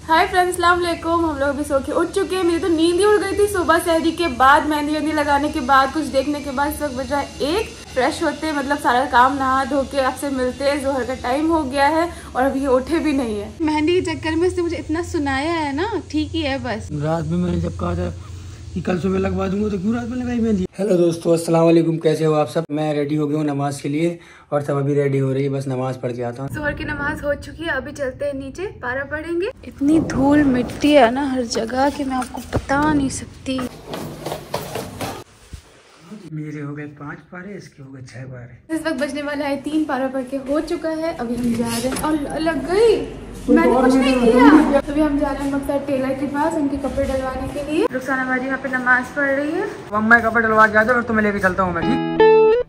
Hi friends, अस्सलाम वालेकुम। हम लोग अभी सो के उठ चुके हैं। मेरी तो नींद ही उड़ गई थी। सुबह सहरी के बाद मेहंदी वेंदी लगाने के बाद कुछ देखने के बाद इस वक्त बज रहा है 1। फ्रेश होते मतलब सारा काम नहा धो के आपसे मिलते हैं। जोहर का टाइम हो गया है और अभी ये उठे भी नहीं है। मेहंदी के चक्कर में उसने मुझे इतना सुनाया है ना, ठीक ही है बस। रात में मैंने जब कहा था कि कल सुबह लगवा दूंगा तो क्यों रात में लगाई मेहंदी। हेलो दोस्तों, अस्सलाम वालेकुम, कैसे हो आप सब। मैं रेडी हो गया हूँ नमाज के लिए और सब अभी रेडी हो रही है, बस नमाज पढ़ के आता हूँ। जोहर की नमाज हो चुकी है, अभी चलते हैं नीचे, पारा पढ़ेंगे। इतनी धूल मिट्टी है ना हर जगह कि मैं आपको बता नहीं सकती। मेरे हो गए 5 पारे, इसके हो गए 6 पारे। इस वक्त बजने वाला है 3, पारा पढ़ के हो चुका है। अभी हम जा रहे हैं और लग गई, मैंने कुछ नहीं किया। अभी हम जा रहे हैं मक्सद टेलर के पास उनके कपड़े डलवाने के लिए। रुखसाना बाजी यहाँ पे नमाज पढ़ रही है। अम्मा कपड़े डलवा के आते और तुम्हें लेके चलता हूँ मैं, ठीक।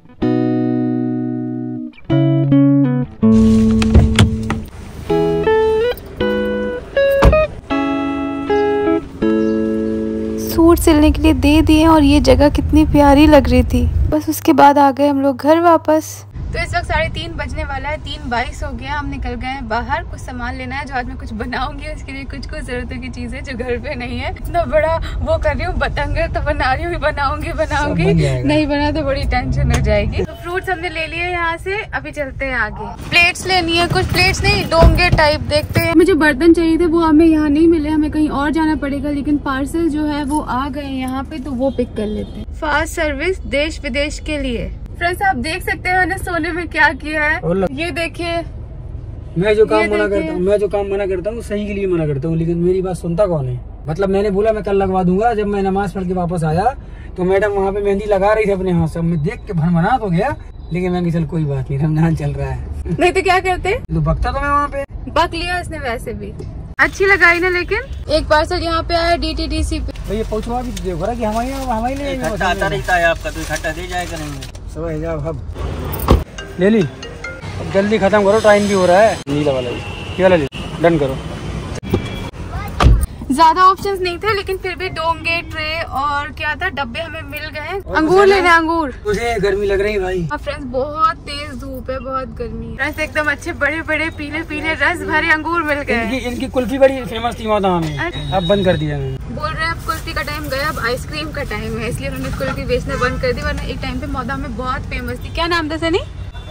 सूट सिलने के लिए दे दिए और ये जगह कितनी प्यारी लग रही थी। बस उसके बाद आ गए हम लोग घर वापस। तो इस वक्त 3:30 बजने वाला है, 3:22 हो गया। हम निकल गए हैं बाहर, कुछ सामान लेना है जो आज मैं कुछ बनाऊंगी। उसके लिए कुछ जरूरतों की चीजें जो घर पे नहीं है। इतना बड़ा वो कर रही हूँ, बतंगर तो बना रही हूँ, बनाऊंगी नहीं बना तो बड़ी टेंशन हो जाएगी। तो फ्रूट्स हमने ले लिए यहाँ से, अभी चलते हैं आगे। प्लेट्स लेनी है, कुछ प्लेट्स नहीं, डोंगे टाइप देखते हैं। मुझे बर्तन चाहिए थे, वो हमें यहाँ नहीं मिले, हमें कहीं और जाना पड़ेगा। लेकिन पार्सल जो है वो आ गए यहाँ पे, तो वो पिक कर लेते हैं। फास्ट सर्विस देश विदेश के लिए। फ्रेंड्स आप देख सकते हैं मैंने सोने में क्या किया है, ये देखिए। मैं जो काम मना करता हूँ सही के लिए मना करता हूँ, लेकिन मेरी बात सुनता कौन है। मतलब मैंने बोला मैं कल लगवा दूंगा। जब मैं नमाज पढ़ के वापस आया तो मैडम वहाँ पे मेहंदी लगा रही थी अपने हाथ से। मैं देख के भनभना तो गया, लेकिन मैं चल कोई बात नहीं, रमजान चल रहा है। नहीं तो क्या करते, तो बकता तो मैं वहाँ पे बक लिया इसने। वैसे भी अच्छी लगाई ना, लेकिन एक पार्सल यहाँ पे आया DTDC पे। तो ये पहुँचवा भी देखो रहा कि हमारे आता रहता है आपका, तो इकट्ठा दे जाएगा नहीं। सब हिजाब अब ले ली, अब जल्दी खत्म करो, टाइम भी हो रहा है। नीला वाला ये वाला डन करो। ज्यादा ऑप्शंस नहीं थे, लेकिन फिर भी डोंगे, ट्रे और क्या था, डब्बे हमें मिल गए। अंगूर लेने, अंगूर। मुझे गर्मी लग रही है भाई। फ्रेंड्स बहुत तेज धूप है, बहुत गर्मी है। एकदम अच्छे बड़े बड़े पीले पीले रस भरे अंगूर मिल गए। इनकी कुल्फी बड़ी फेमस थी मौदा में, अब बंद कर दिया मैंने। बोल रहे हैं अब कुल्फी का टाइम गया, अब आइसक्रीम का टाइम है, इसलिए उन्होंने कुल्फी बेचना बंद कर दी। वरना एक टाइम पे मौदा में बहुत फेमस थी। क्या नाम था सनी?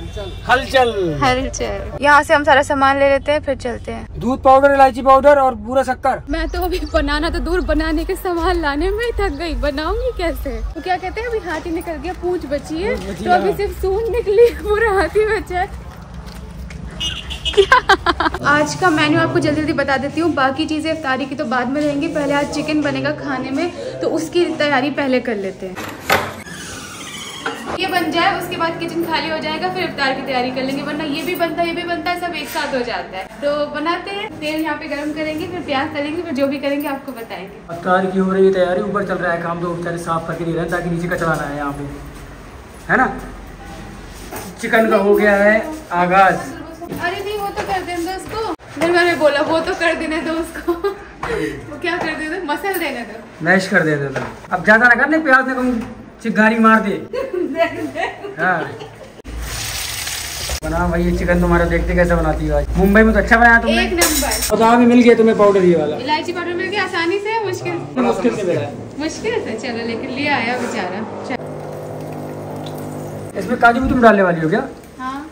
हलचल। यहाँ से हम सारा सामान ले लेते हैं, फिर चलते हैं। दूध पाउडर, इलायची पाउडर और पूरा शक्कर। मैं तो अभी बनाना तो दूर, बनाने के सामान लाने में ही थक गई। बनाऊंगी कैसे? तो क्या कहते हैं, अभी हाथी निकल गया, पूंछ बची है, तो अभी सिर्फ सूंड निकली, पूरा हाथी बचा है। आज का मेन्यू आपको जल्दी जल्दी बता देती हूँ। बाकी चीजें इफ्तारी की तो बाद में रहेंगी। पहले आज चिकन बनेगा खाने में, तो उसकी तैयारी पहले कर लेते हैं। ये बन जाए उसके बाद किचन खाली हो जाएगा, फिर इफ्तार की तैयारी कर लेंगे। वरना ये भी बनता है, सब एक साथ हो जाता है। तो बनाते हैं, तेल यहाँ पे गरम करेंगे, फिर प्याज तलेंगे, फिर जो भी करेंगे आपको बताएंगे। इफ्तार की हो रही है तैयारी, ऊपर चल रहा है काम, तो बेचारे साफ करके दे रहे हैं ताकि नीचे का चलाना है यहाँ पे, है ना। चिकन का हो गया है आगाज। अरे नहीं, वो तो कर देने दो उसको। फिर मैंने बोला वो तो कर देने दो उसको। वो क्या कर देते, मसल देने दो, मैश कर देते थे। अब ज्यादा ना करने, प्याज ने कहूँ चिंगारी मार दे। हाँ बना भाई ये चिकन तुम्हारा, देखते कैसे बनाती है। आज मुंबई में तो अच्छा बनाया तुमने, एक नंबर। और भी मिल गया तुम्हें पाउडर, ये वाला इलायची पाउडर मिल गया आसानी से। मुश्किल से मिला है, मुश्किल से चलो, लेकिन ले आया बेचारा। इसमें काजू भी तुम डालने वाली हो क्या? हाँ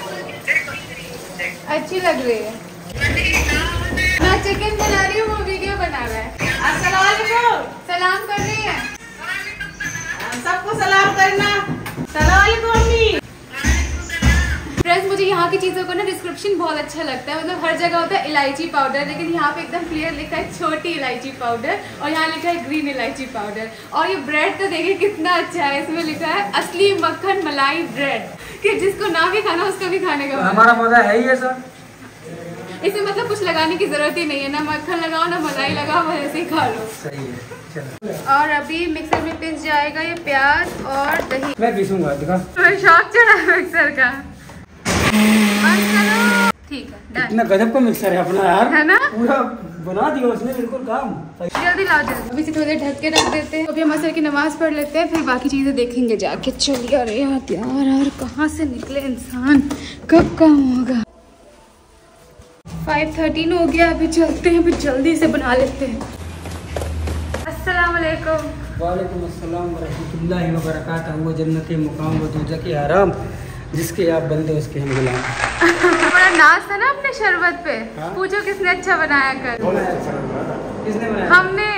अच्छी लग रही है। मैं चिकन बना रही हूँ, वो वीडियो बना रहा है। अस्सलाम वालेकुम, सलाम कर रही है, सबको सलाम करना। सलाम वालेकुम अम्मी। फ्रेंड्स मुझे यहाँ की चीज़ों को ना डिस्क्रिप्शन बहुत अच्छा लगता है। मतलब हर जगह होता है इलायची पाउडर, लेकिन यहाँ पे एकदम क्लियर लिखा है छोटी इलायची पाउडर, और यहाँ लिखा है ग्रीन इलायची पाउडर। और ये ब्रेड तो देखिए कितना अच्छा है, इसमें लिखा है असली मक्खन मलाई ब्रेड, कि जिसको ना भी खाना उसको भी खाने का। हमारा मजा है ही ऐसा, इसमें मतलब कुछ लगाने की जरूरत ही नहीं है, ना मक्खन लगाओ ना मलाई लगाओ, बस ऐसे ही खा लो। सही है। चलो। और अभी मिक्सर में पिस जाएगा ये प्याज और दही। मैं पीसूंगा, दिखा। शौक चढ़ा है मिक्सर का। ठीक है, इतना गजब का मिक्सर है अपना यार, है ना। पूरा बना दिया उसने बिल्कुल काम। जल्दी लाओ जल्दी। अभी से थोड़ी देर ढक के रख देते हैं। अभी हम असर की नमाज पढ़ लेते हैं, फिर बाकी चीजें देखेंगे जाके। चलिए। अरे यार कहाँ से निकले इंसान, कब काम होगा। 5:13 हो गया, अभी चलते हैं, अभी जल्दी से बना लेते हैं। अस्सलाम वालेकुम। वालेकुम अस्सलाम व रहमतुल्लाहि व बरकातहू। वो जन्नत मुकाम व दोज़ख के हराम, जिसके आप बंदे उसके हम गुलाम। बड़ा नाज था ना अपने शरबत पे। हाँ? पूछो किसने अच्छा बनाया कर। किसने बनाया? हमने।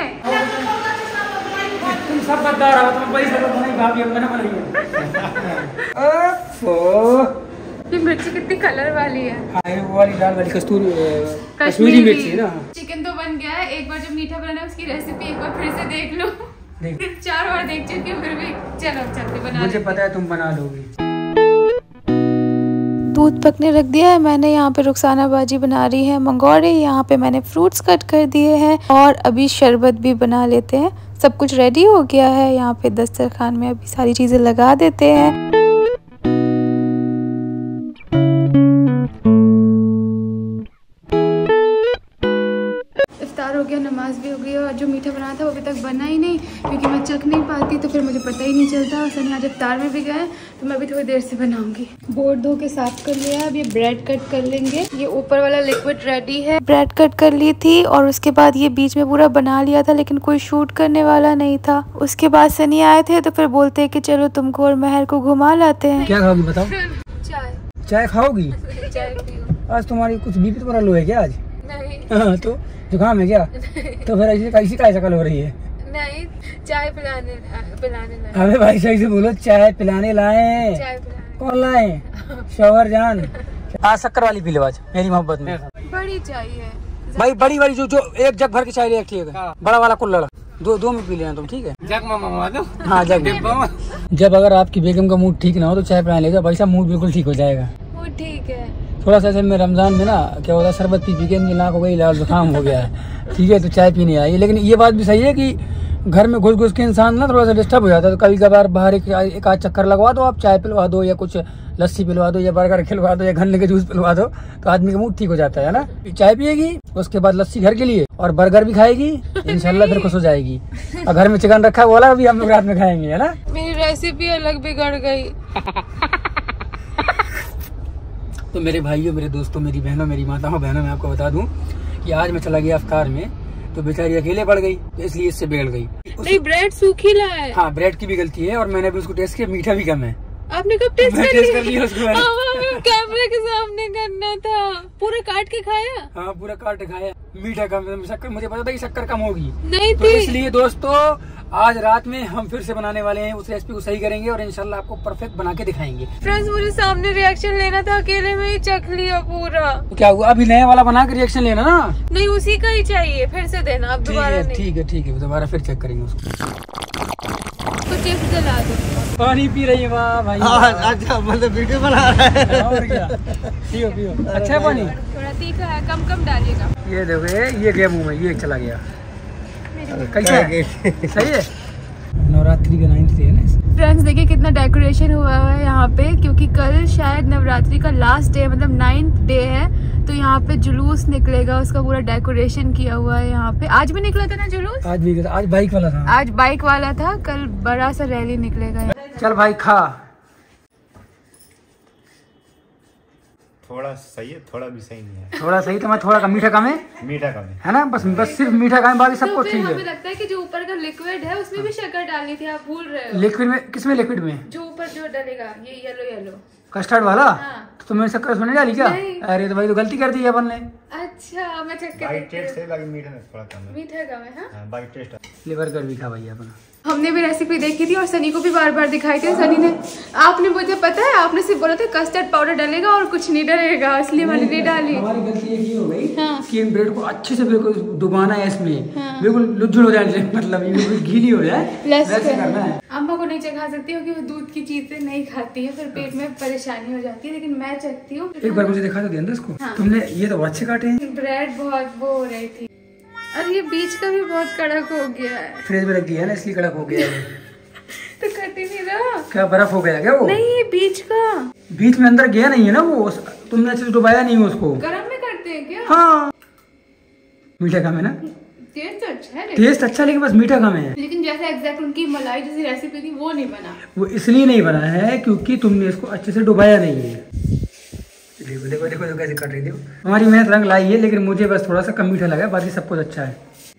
तुम सब बता रहा हो, तुम वही सब बनाई, भाभी हमने ना बनाई है। ओफो, ये मिर्ची कितनी कलर वाली है। हाँ, वो वाली लाल वाली कश्मीरी मिर्ची है ना। चिकन तो बन गया है, एक बार जब मीठा बनाना उसकी रेसिपी एक बार फिर से देख लो। 4 बार देख चुकी हूँ, फिर भी चलो चलते बना। मुझे पता है तुम बना लोगी। दूध पकने रख दिया है मैंने। यहाँ पे रुखसाना बाजी बना रही है मंगोड़े। यहाँ पे मैंने फ्रूट्स कट कर दिए हैं और अभी शरबत भी बना लेते हैं। सब कुछ रेडी हो गया है। यहाँ पे दस्तरखान में अभी सारी चीजें लगा देते हैं। इफ्तार हो गया, नमाज भी हो गई और जो मीठा बनाया था वो अभी तक बना ही नहीं, क्योंकि मैं चख नहीं पाती तो फिर मुझे पता ही नहीं चलता। सनी आज इफ्तार में भी गए तो मैं भी थोड़ी देर से बनाऊंगी। बोर्ड धो के साफ कर लिया। अब ये ब्रेड कट कर लेंगे। ये ऊपर वाला लिक्विड रेडी है। ब्रेड कट कर ली थी और उसके बाद ये बीच में पूरा बना लिया था, लेकिन कोई शूट करने वाला नहीं था। उसके बाद सनी आए थे तो फिर बोलते हैं कि चलो तुमको और महर को घुमा लाते हैं। क्या खाओगी बताओ? चाय खाओगी? चाय पियो। आज तुम्हारी कुछ बीपी तुम्हारा लो है क्या आज? नहीं। हाँ, तो जुकाम है क्या? तो फिर ऐसी काय शकल हो रही है? नहीं, चाय पिलाने लाए। अबे भाई सही से बोलो, चाय पिलाने लाए। कौन लाए? शौहर जान। आज शक्कर वाली पी लो आज मेरी मोहब्बत में। बड़ी चाहिए भाई, बड़ी वाली जो एक जग भर के चाय ले रखी है। बड़ा वाला कुल्हड़ दो में पी लेना तुम, ठीक है? जग मामा दो। हाँ जग। जब अगर आपकी बेगम का मूड ठीक ना हो तो चाय पिलाने ले जाओ भाई साहब, मूड बिल्कुल ठीक हो जाएगा। मूड ठीक है। थोड़ा सा में रमजान में ना क्या होता है, शरबत पी के नाक हो गई लाल, जुकाम हो गया है, ठीक है? तो चाय पीने आई। लेकिन ये बात भी सही है कि घर में घुस घुस के इंसान ना थोड़ा सा डिस्टर्ब हो जाता है, तो कभी कभार बाहर एक आध चक्कर लगवा दो, आप चाय पिलवा दो या कुछ लस्सी पिलवा दो या बर्गर खिलवा दो या गन्ने के जूस पिलवा दो, तो आदमी का मूड ठीक हो जाता है ना। चाय पिएगी, उसके बाद लस्सी घर के लिए और बर्गर भी खाएगी, इंशाल्लाह फिर खुश हो जाएगी। और घर में चिकन रखा वाला भी हम लोग रात में खाएंगे, है ना। मेरी रेसिपी अलग बिगड़ गई। तो मेरे भाइयों, मेरे दोस्तों, मेरी बहनों, मेरी माताओं बहनों, मैं आपको बता दूं कि आज मैं चला गया अफ्तार में तो बेचारी अकेले पड़ गई, तो इसलिए इससे बिगड़ गई। नहीं, ब्रेड सूखी लाए। हाँ, ब्रेड की भी गलती है और मैंने भी उसको टेस्ट किया, मीठा भी कम है। आपने कब टेस्ट कर लिया उसको? कैमरे के सामने करना था। पूरा काट के खाया? हाँ, पूरा काट खाया। मीठा कम, शक्कर मुझे पता था कि शक्कर कम होगी, नहीं तो इसलिए दोस्तों आज रात में हम फिर से बनाने वाले हैं, उस रेसिपी को सही करेंगे और इंशाल्लाह आपको परफेक्ट बना के दिखाएंगे। फ्रेंड्स, मुझे सामने रिएक्शन लेना था, अकेले में ही चख लिया पूरा। तो क्या हुआ, अभी नया वाला बना के रिएक्शन लेना ना? नहीं, उसी का ही चाहिए, फिर से देना आप दोबारा नहीं। ठीक है, दोबारा फिर चेक करेंगे उसको। कुछ चिप्स जला दो। पानी पी रही है वाह भाई। अच्छा, मतलब वीडियो बना रहा है। और क्या, पियो। अच्छा है पानी? थोड़ा तीखा है, कम डालिएगा। ये देखो, ये गया मुंह में, ये चला गया। कैसा है? सही है। नवरात्रि का 9th डे है ना। फ्रेंड्स देखिए कितना डेकोरेशन हुआ है यहाँ पे, क्योंकि कल शायद नवरात्रि का लास्ट डे, मतलब 9th डे है, तो यहाँ पे जुलूस निकलेगा, उसका पूरा डेकोरेशन किया हुआ है यहाँ पे। आज भी निकला था ना जुलूस? आज बाइक वाला था। आज बाइक वाला था, कल बड़ा सा रैली निकलेगा। चल भाई खा। थोड़ा सही है, थोड़ा भी सही नहीं है। थोड़ा सही तो मैं थोड़ा कम, मीठा कम है ना, बस सिर्फ मीठा कम है, बाकी सब कुछ ठीक है। हमें लगता है कि जो ऊपर का लिक्विड है उसमें भी शक्कर डालनी थी, आप भूल रहे हो। लिक्विड में? किसमें लिक्विड में? जो ऊपर जो डलेगा, ये येलो कस्टर्ड वाला। हाँ। तो तुमने शक्कर उसमें नहीं डाली क्या? अरे तो भाई तो गलती कर दी है अपन ने। अच्छा, मैं चख के बाइट टेस्ट से लगी, मीठा में थोड़ा कम है। मीठा कम है। हाँ, बाइट टेस्ट। लिवर कर भी खा भाई अपना। हमने भी रेसिपी देखी थी और सनी को भी बार बार दिखाई थी। सनी ने, आपने मुझे पता है, आपने सिर्फ बोला था कस्टर्ड पाउडर डलेगा और कुछ नहीं डलेगा, इसलिए मैंने नहीं डाली। हमारी गलती ये हो गई। हाँ। कि ब्रेड को अच्छे से बिल्कुल डुबाना है इसमें। हाँ। बिल्कुल लुज्जुल हो जाए, मतलब ये बिल्कुल गीली हो जाए, वैसे करना है। अम्मा को नहीं चखा सकती हो क्योंकि वो दूध की चीजें नहीं खाती है, फिर पेट में परेशानी हो जाती है, लेकिन मैं चखती हूँ। एक बार मुझे दिखा दो अंदर इसको। हाँ। तुमने ये तो अच्छे काटे हैं। ब्रेड बहुत वो हो रही थी और ये बीच का भी बहुत कड़क हो गया है। फ्रिज में रख दिया है ना, इसलिए कड़क हो गया है। तो कट ही नहीं रहा। क्या बर्फ हो गया क्या वो? नहीं, ये बीच का। बीच में अंदर गया नहीं है ना वो, तुमने अच्छे से डुबाया नहीं है उसको। गरम में करते हैं क्या? हाँ। मीठा कम है ना? टेस्ट अच्छा है, टेस्ट अच्छा, लेकिन बस मीठा कम है। लेकिन जैसे एग्जैक्ट उनकी मलाई जैसी रेसिपी थी वो नहीं बना। वो इसलिए नहीं बना है क्योंकि तुमने इसको अच्छे से डुबाया नहीं है। देखो देखो देखो कैसे कट रही। देखो हमारी मेहनत रंग लाई है, लेकिन मुझे बस थोड़ा सा कम मीठा लगा, बाकी सब कुछ अच्छा है।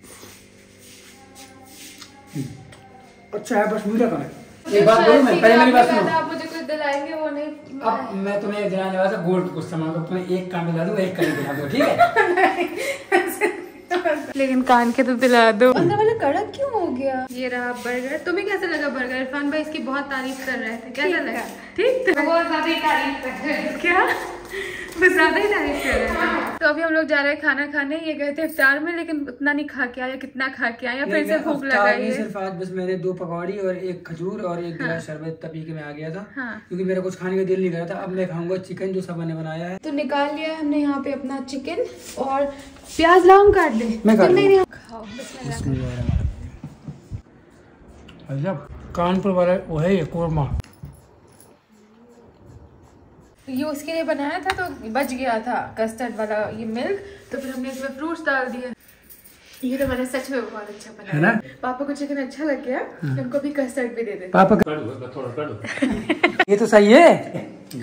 अच्छा है, बस मीठा कम है। एक बात बोलूं मैं, पहले मेरी बात सुनो। आप मुझे कुछ दिलाएंगे वो नहीं। अब मैं तुम्हें दिलाने वाला था गोल्ड कुछ सामान, तो तुम्हें एक काम दिला दूं, एक कली दिला दूं, ठीक है? लेकिन कान के तो दिला दो। अंदर वाला कड़क क्यों हो गया? ये रहा बर्गर। तुम्हें कैसा लगा बर्गर? इरफान भाई इसकी बहुत तारीफ कर रहे थे, कैसा लगा? ठीक था, बहुत ज्यादा ही तारीफ कर रहे थे। क्या? बस ज्यादा ही तारीफ कर रहे थे। तो अभी हम लोग जा रहे हैं खाना खाने। ये गए थे इफ्तार में, लेकिन उतना नहीं खा के आया, कितना खा के आया, फिर से भूख लगा है। सिर्फ आज बस मैंने 2 पकौड़ी और 1 खजूर और 1 गिलास शरबत पी के मैं आ गया था। हाँ। क्योंकि मेरा कुछ खाने का दिल नहीं कर रहा था। अब मैं खाऊंगा चिकन जो सबा ने बनाया है। तो निकाल लिया है हमने यहाँ पे अपना चिकन, और प्याज लाऊं काट दे? मैं काट नहीं खाओ। कानपुर वाला वो है ये कोरमा, ये उसके लिए बनाया था, तो बच गया था कस्टर्ड वाला ये मिल्क, तो फिर हमने इसमें फ्रूट्स डाल दिए। ये तो मैंने सच में बहुत अच्छा बनाया है ना। पापा को चिकन अच्छा लग गया, उनको भी कस्टर्ड भी दे दे। पापा थोड़ा ये तो सही है।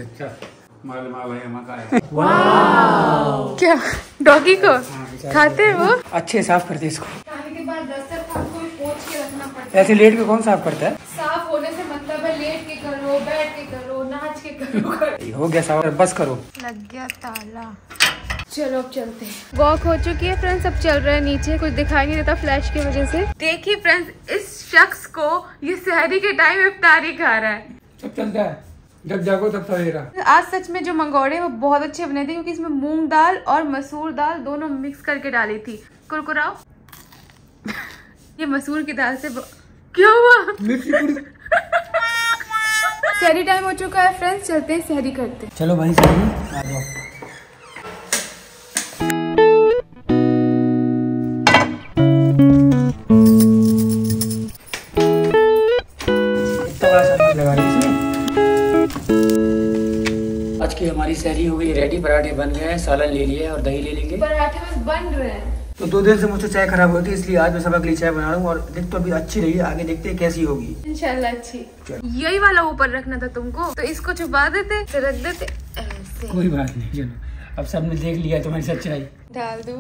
क्या डॉगी को खाते हैं वो? अच्छे साफ करते इसको। खाने के बाद दस्तरखान को भी पोंछ के रखना पड़ता है। ऐसे लेट के कौन साफ करता है? साफ होने से मतलब है लेट के करो, बैठ के करो, नाच के करो। हो गया साफ, बस करो। लग गया ताला। चलो अब चलते हैं। वॉक हो चुकी है फ्रेंड्स, अब चल रहे हैं नीचे। कुछ दिखाई नहीं देता फ्लैश की वजह से। देखिए फ्रेंड्स, इस शख्स को ये सहरी के टाइम इफ्तारी खा रहा है। सब चलता है, जब जागो तब सवेरा। आज सच में जो मंगोड़े वो बहुत अच्छे बने थे, क्योंकि इसमें मूंग दाल और मसूर दाल दोनों मिक्स करके डाली थी। कुरकुराओ। ये मसूर की दाल से क्या हुआ? सहरी टाइम हो चुका है फ्रेंड्स, चलते हैं सहरी करते हैं। चलो भाई सहरी आ जाओ। आज की हमारी सहरी हो गई रेडी। पराठे बन गए हैं, सालन ले लिए और दही ले लेंगे। पराठे बस बन रहे हैं। तो 2 दिन से मुझसे चाय खराब होती है, इसलिए आज मैं सबक लिए चाय बना रहा हूँ। और देख तो अभी अच्छी रही है, आगे देखते हैं कैसी होगी। इंशाल्लाह अच्छी। यही वाला ऊपर रखना था तुमको, तो इसको छुपा देते, फिर रख देते ऐसे। कोई बात नहीं, चलो अब सबने देख लिया तुम्हारी सच्चाई। डाल दो।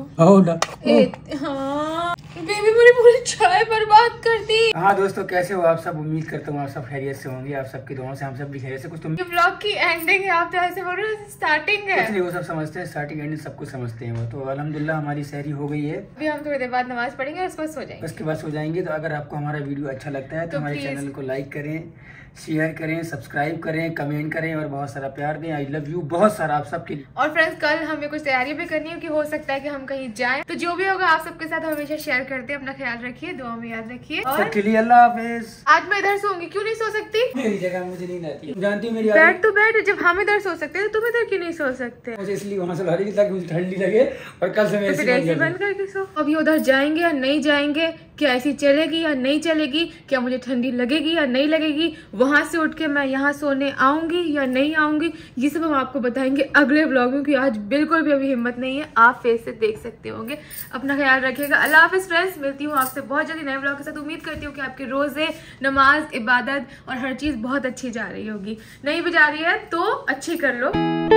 हाँ बेबी मेरी पूरी चाय बर्बाद कर दी। हाँ दोस्तों, कैसे हो आप सब? उम्मीद करता हूँ आप सब खैरियत से होंगे। आप सबकी दुआओं से हम सब भी खैरियत से। कुछ तुम ये ब्लॉग की एंडिंग है, आप तो ऐसे बोल रहे हो स्टार्टिंग है। कुछ नहीं, वो सब समझते हैं, स्टार्टिंग एंडिंग सब कुछ समझते हैं वो। तो अल्हम्दुलिल्लाह हमारी सहरी हो गई है। अभी हम थोड़ी देर बाद नमाज पढ़ेंगे और उसके बाद सो जाएंगे। उसके बाद सो जाएंगे। तो अगर आपको हमारा वीडियो अच्छा लगता है तो हमारे चैनल को लाइक करें, शेयर करें, सब्सक्राइब करें, कमेंट करें और बहुत सारा प्यार दें। आई लव यू बहुत सारा आप सबके लिए। और फ्रेंड्स, कल हमें कुछ तैयारी भी करनी है कि हो सकता है कि हम कहीं जाएं, तो जो भी होगा आप सबके साथ हमेशा शेयर करते हैं। अपना ख्याल रखिए, दुआ में याद रखिए। और सबके लिए अल्लाह हाफिज। आज मैं इधर सोऊंगी, क्यों नहीं सो सकती? मेरी जगह मुझे नींद आती है, जानती हूँ मेरी बैठ तो बैठ, जब हम इधर सो सकते हैं तो तुम इधर क्यों नहीं सो सकते? मुझे इसलिए वहाँ से ला रही थी ताकि मुझे ठंडी लगे और कल से मैं ऐसी बंद करके सो। अभी उधर जाएंगे या नहीं जाएंगे, क्या ऐसी चलेगी या नहीं चलेगी, क्या मुझे ठंडी लगेगी या नहीं लगेगी, वहां से उठ के मैं यहाँ सोने आऊंगी या नहीं आऊंगी, ये सब हम आपको बताएंगे अगले व्लॉग में। क्योंकि आज बिल्कुल भी अभी हिम्मत नहीं है, आप फेस से देख सकते होंगे। अपना ख्याल रखिएगा। अल्लाह हाफिज फ्रेंड्स, मिलती हूँ आपसे बहुत जल्दी नए व्लॉग के साथ। उम्मीद करती हूँ कि आपके रोजे, नमाज, इबादत और हर चीज बहुत अच्छी जा रही होगी। नहीं भी जा रही है तो अच्छी कर लो।